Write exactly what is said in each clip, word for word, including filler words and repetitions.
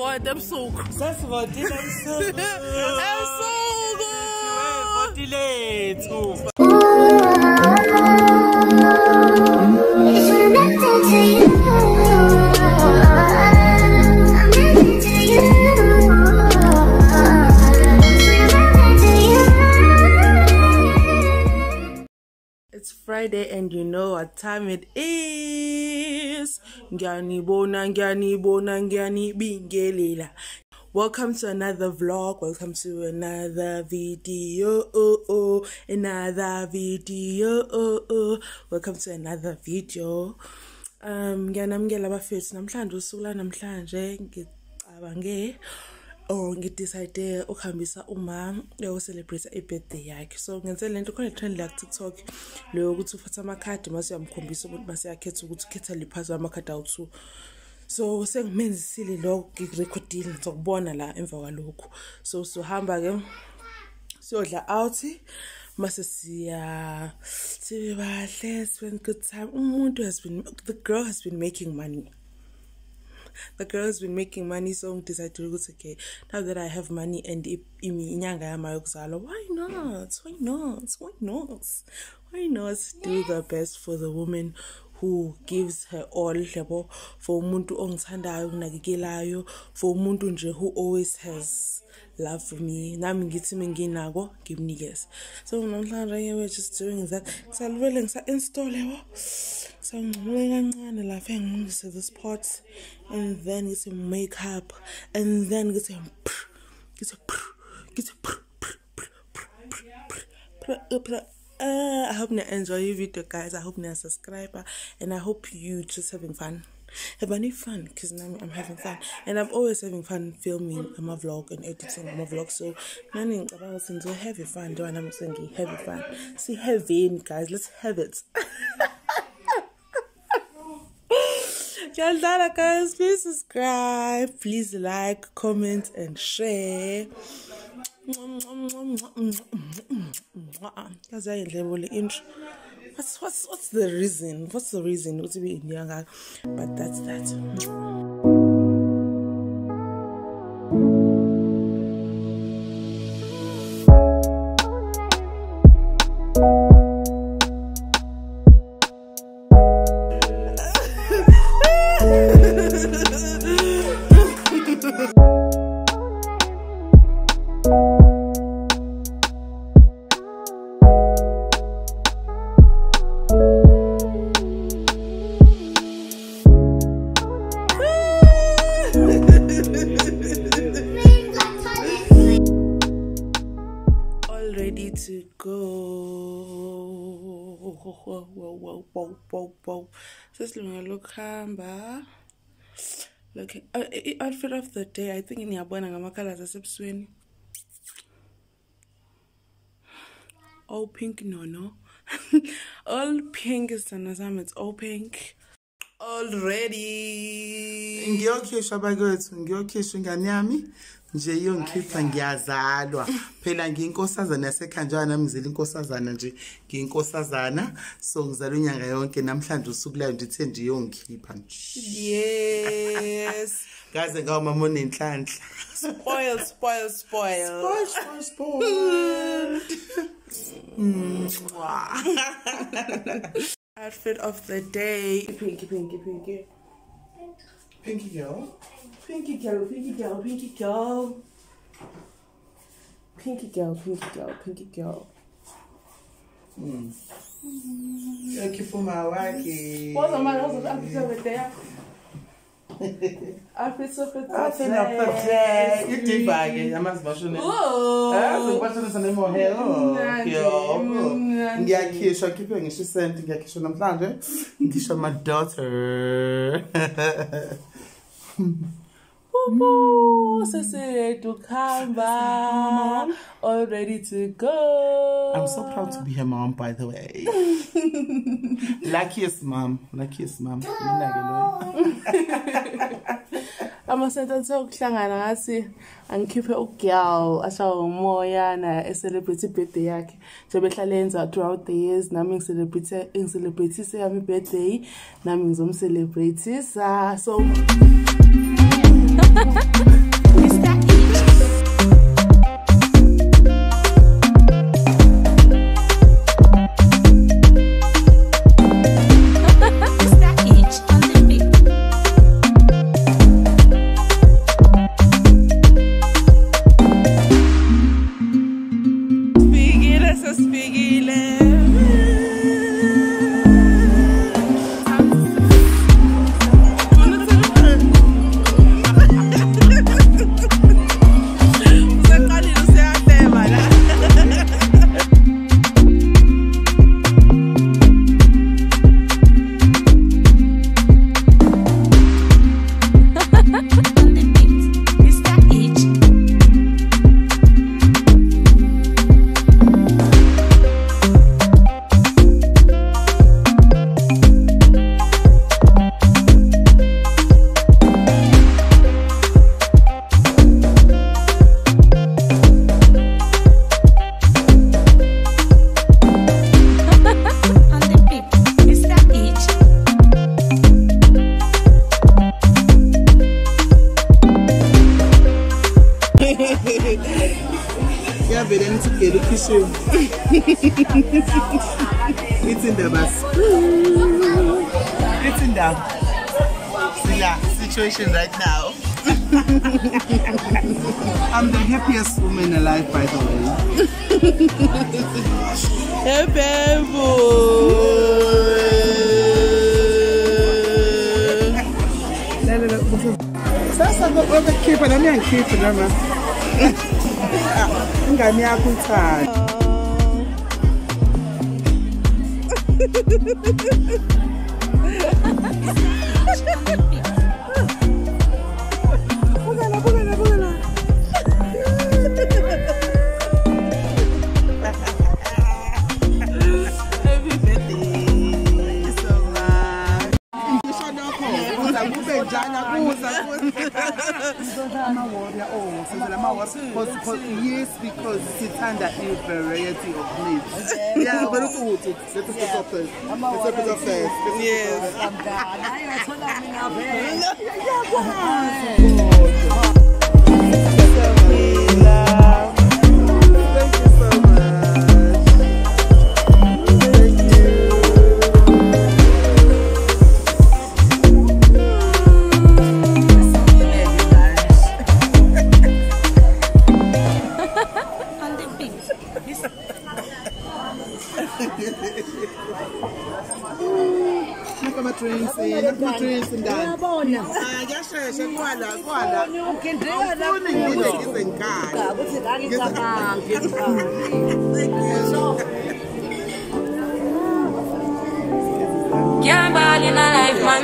Sesivota ebusuku. Sesivotile ebusuku. Ebusuku. Sesivotile lethu. It's Friday and you know what time it is. Ngiyanibona, ngiyanibona, ngiyanibingelela. Welcome to another vlog. Welcome to another video. Oh, oh, another video. Oh, oh. Welcome to another video. Um, ngiyanamukela bafethu namhlanje usuku la namhlanje ngicabange or ngidecide ukuhambisa uma yo celebrate a birthday yakhe. So ngenze lento khona trend la TikTok leyo ukuthi uphatha amakhadi mase uyamkhombisa ukuthi base yakhetha ukuthi ukhetha liphaza amakhadi awu-two. So sengimenzisile lo ngirecordile ngizokubona la emva kwalokho. So sohamba ke siyodla out mase siya sibe bahle spend good time. Umuntu has been the girl has been making money. The girl has been making money, so I decided to go, okay, now that I have money and inyanga yama yokuzalwa, why not? Why not? Why not? Why not do the best for the woman who gives her all, for umuntu ongithandayo ukunakekelayo, for umuntu nje who always has love for me. Nami ngithi menginako ngimnikeze. So namhlanje we're just doing that. Salivele ngisa install yebo. So ngicela kancane la fe ngilungise this pot and then get some makeup and then get some get some get some Uh, I hope you enjoy your video, guys. I hope you subscribe and I hope you just having fun. Have any fun because now I'm having fun and I'm always having fun filming my vlog and editing my vlog. So nothing about since so having fun. Do I'm saying having fun. See heavy, guys. Let's have it. Guys, please subscribe, please like, comment, and share. What's what's what's the reason? What's the reason to be in younger? But that's that. All ready to go. Whoa, whoa, whoa, whoa, whoa, whoa. Just look hamba. Look, uh, outfit of the day. I think in yabona ngamacolors asebusweni. All pink, no, no. All pink is Sanazam. It's all pink. Already. Ngiyokhishwa bakwethu, ngiyokhishwa ingane yami nje yongikhipha ngiyazalwa. Phela ngiyinkosazana yasekhanjana nami ngizela inkosazana nje, ngiyinkosazana so ngizalwa inyanga yonke namhlanje usuku layo ndithe nje yongikhipha nje. Yes. Gaze ngawo mama onenhlanhla. Spoil, spoil, spoil. Spoil, spoil, spoil. Outfit of the day. Pinky, pinky, pinky. Pinky girl. Pinky girl, pinky girl, pinky girl. Pinky girl, pinky girl, pinky girl. Hmm. Thank you for my waki. What's the matter? What's the outfit of the day? Outfit of the day. Outfit of the day. You did bag it. I must wash it. Oh. So what's the name of hair? Oh, ngiyakhishwa khiphe ngisho isenti ngiyakhishwa namhlanje ngisho my daughter. Woo, sese to come back, all ready to go. I'm so proud to be her mom, by the way. Luckiest mom, luckiest mom. Amasentensi okuhlangana ngathi angikhiphe ugirl ashawa umoya na celebrate birthday yakhe. Njengoba ehlalenza throughout the years nami ngicelebrate ngicelebrate yami birthday nami ngizomcelebrate. So It's in the bus. It's in the situation right now. I'm the happiest woman alive, by the way. Hey, baby. Sasa go keep and I'm keep them. Ngiyakuthanda. Bugala, bugala, bugala. Happy birthday so much. Yes, because sthandw is variety of meat. Yeah, but it's good. Let's put it up first. Let's put it up first. Yes. Thank you so much. Thank you. Look at my drinks in. Look at my drinks in that. Ah, yes, sir. Go on, go on. Can't ball in a life, man.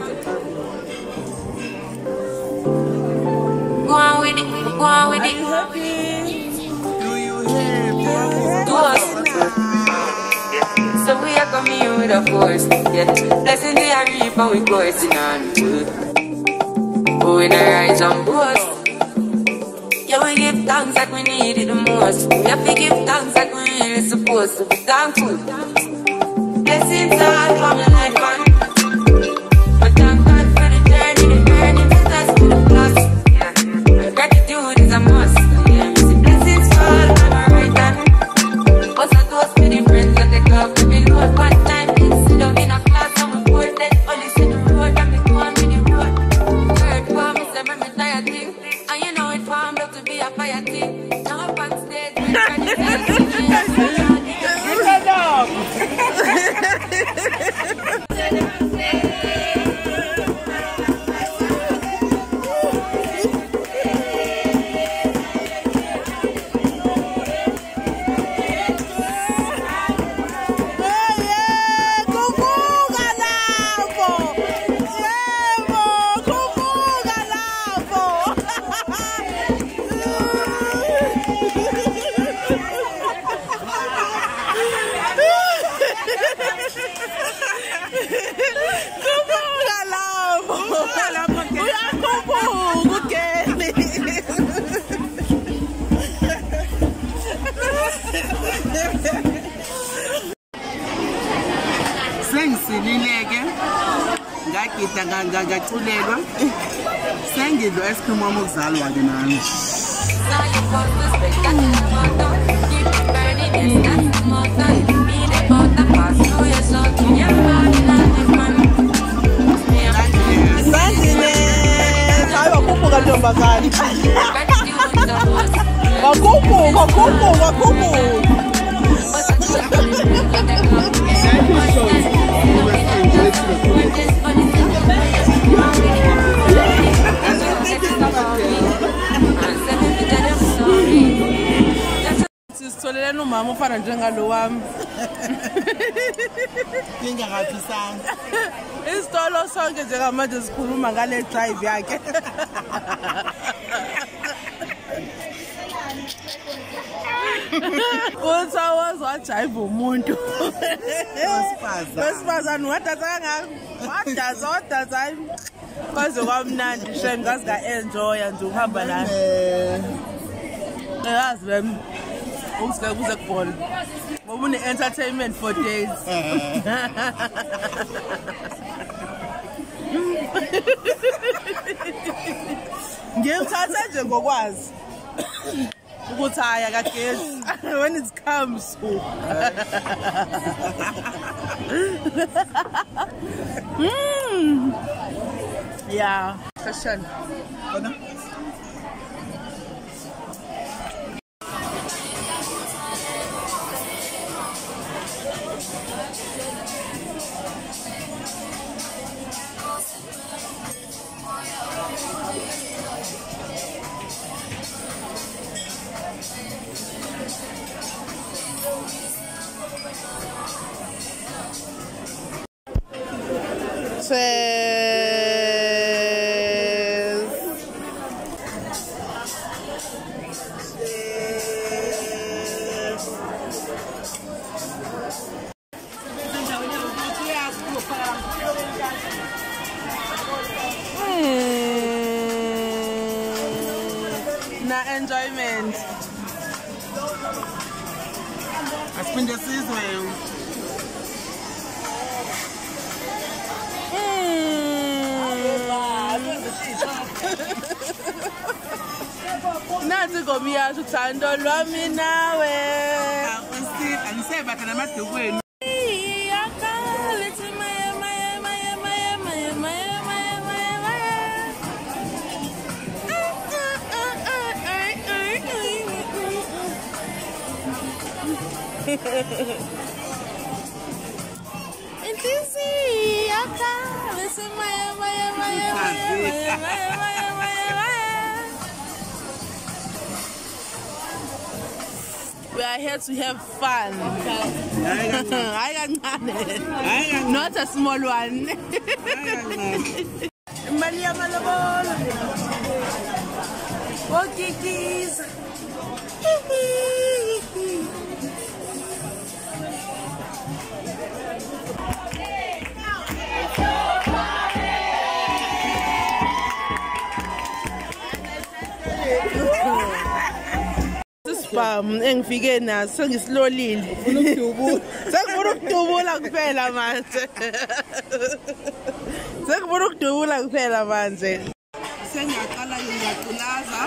Go on with it, go on with it. Do you have? Do us. So we are coming here with a force, yeah. Blessing the reap and we coursing on foot. Oh, we not rise and boast. Yeah, we give thanks like we need it the most. We have to give thanks like we really supposed to be thankful. Blessings all from the life, man. But thank God for the journey, the journey to us to the plus. Yeah, gratitude is a must. Yeah, blessings fall on my right hand. What's a toast to the friends that they love to be load. One time, kids sit down in a class and we board then only see the road and me go on with the road. Third form is a very tired thing, and you know it formed up to be a fire thing. Now up on stage, we're ready to get it. ngaculelwa sengidlo ice cream wami ukuzalwa ke nami. Wakupu, wakupu, wakupu. Sisitholele umama ufana njengalo wami. Ngingakaphisanga. Isitolo sonke njengamanje sikhuluma ngale drive yakhe. Kuthiwa waziwajayiva umuntu. Wesifazane wadaza kangaka. Wadaza wadaza hayi. Kwaze kwamnandi shem ngazi ka-enjoya nje ukuhamba naye. Yazi bem. Umsike kuze kubona. Ngoba une-entertainment for days. Ngiyamthatha nje ngokwazi. Ukuthi haya kagesi when it comes. Mm. Yeah. Question. Na enjoyment. Asipinde sizwe. Nathi ngomiyasho uthando lwami nawe. Aniseba kana madukweni. We are here to have fun. Not a small one. Malia Malabol. Oh, kikis. Bam engifike naso ngisilolile ukudubula sekufuna ukudubula kuphela manje sekufuna ukudubula kuphela manje Sengiyaqala ngiyaqulaza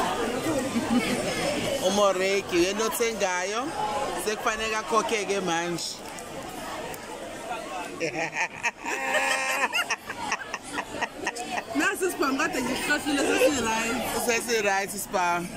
umoreki yena othengayo sekufanele akhokheke manje Nasi spam kade ngishashile sesi right sesi right spam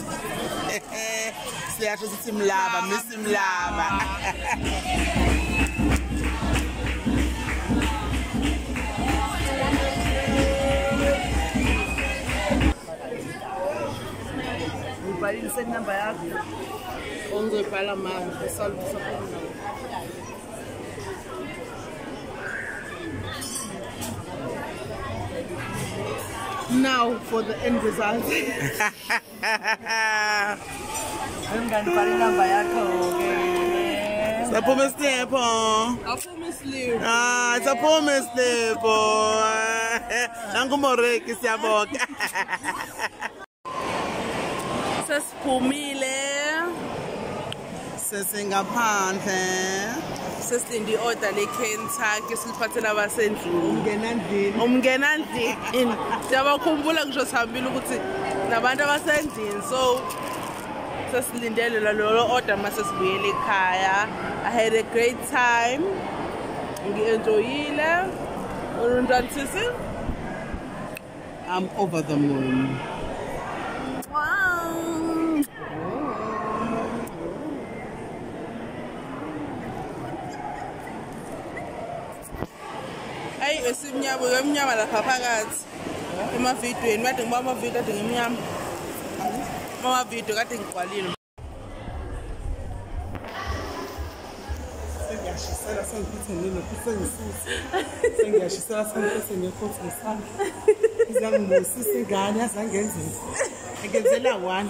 siyasho sithi mlaba misi mlaba ubhalile senamba yakho ongizobhala manje salute now for the end result. Saphume slip oh. Aphume slip. Ah, saphume slip oh. Nangumoreki siyabonga. Sesiphumile. Sesingaphandle. Sesilinde i-order le-Kentucky siliphathela abasendlini. Ungena ndini. Umngena ndini. Siyabakhumbula ngisho sihambile ukuthi nabantu abasendlini. So sesilindele lolo order mase sibuyele ekhaya. I had a great time. Ngi-enjoyile. Untwana sisi? I'm over the moon. Wow. Hey, esimnyama ngemnyama lapha phakathi. Emavidweni kade ngiba amavideo kade ngemnyama. Mama video kade ngiqwalile. Sengiyashisela sengiphethe nini kusengisusa. Sengiyashisela sengiphethe nekhosi ngesandla. Izangibusisa ingane yazangenzisa. Ngenzela one.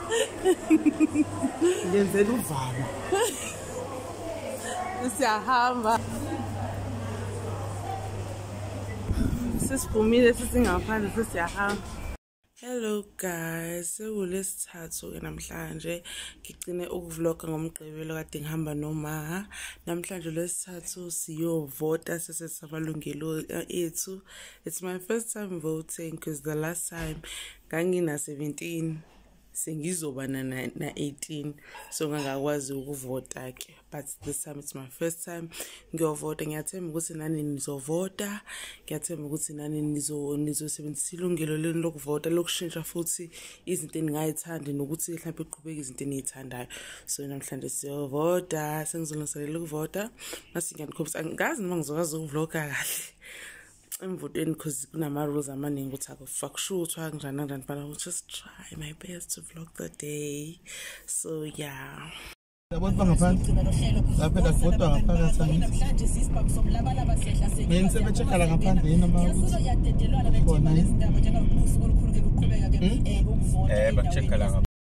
Ngenzela uvalo. Siyahamba. Sisiphumile sisingaphandle sesiyahamba. Hello guys, sekulesithathu ke namhlanje ngigcine ukuvlogga ngomgqibelo kade ngihamba noMaha. Namhlanje lesithathu siyovota sesesabalungelo ethu. It's my first time voting because the last time ngangina seventeen sengizoba na eighteen, so ngangakwazi ukuvota ke, but this time it's my first time ngiyovota. Ngiyathemba ukuthi nani nizovota, ngiyathemba ukuthi nani nizo nizosebenzisa ilungelo lenu lokuvota, lokushintsha futhi izinto eningayithandi nokuthi mhlawumbe iqhubeke izinto enizithandayo. So namhlanje siyovota, sengizolungiselela ukuvota. Mase ngiyanikhombisa, ngazi noma ngizokwazi ukuvlogga kahle emvotweni because kunama rules amaningi ukuthi akufakushuthwa kanjani kanjani, but I will just try my best to vlog the day. So yeah. Yabona bangaphandle. Lapha la photo ngaphakathi namhlanje sisibhakusokulalaba sehla sehla. Mina sebecheka la ngaphandle yini ama. Khona izindaba njengobuso olukhulu ke ukuqhubeka ke ukuvota. Eh bacheka la ngaphandle.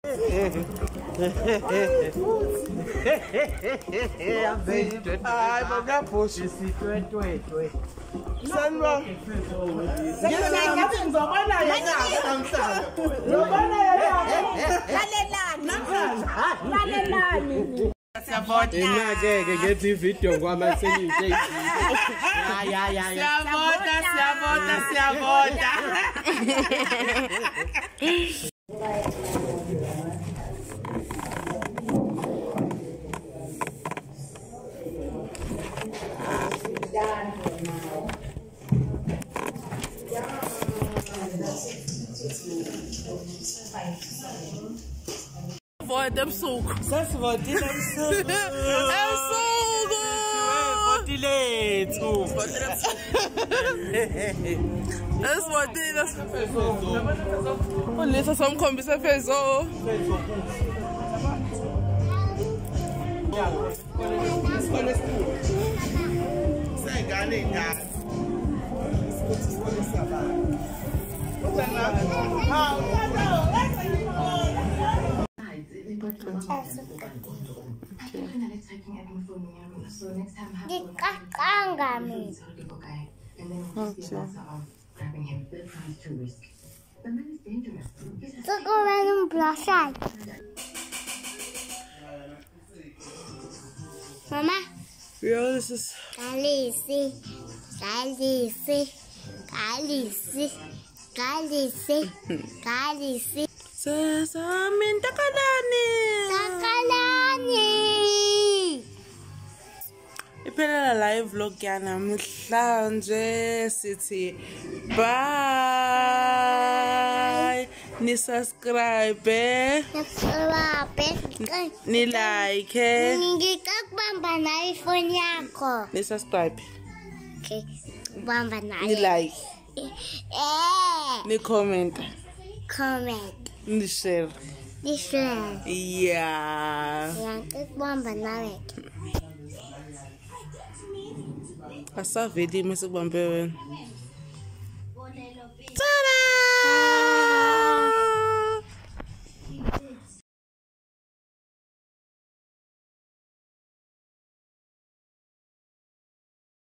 Ay, baka push isitwetwetwe. Sanwa. Ngiyabona ngizobona yena namhlanje. Ngizobona yena. Lalelani. Lalelani. Siyavota. Inake ke ngethi video ngwama sengiyishe. Ya ya ya. Siyavota, siyavota, siyavota. Vota ebusuku. Sesivotile ebusuku. Ebusuku. Votile lethu. Esivotile. Ulisa somkhombisa fezo. Sengane ingane. Isikhathi sikole sabana. Uthana. Ah, uthana. Mama. Yeah, this is Galisi, Galisi, Galisi, Galisi, Galisi. Sami takalani. Takalani. Iphelela live vlog yanamhlanje sithi bye. Ni subscribe. Subscribe. Ni like. Ngikakubamba na iPhone yakho. Ni subscribe. Okay. Bamba na. Ni like. Eh. Ni comment. Comment. Ni share. Ni share. Yeah. Ngikakubamba nawe. Asaveli mase kubambe wena.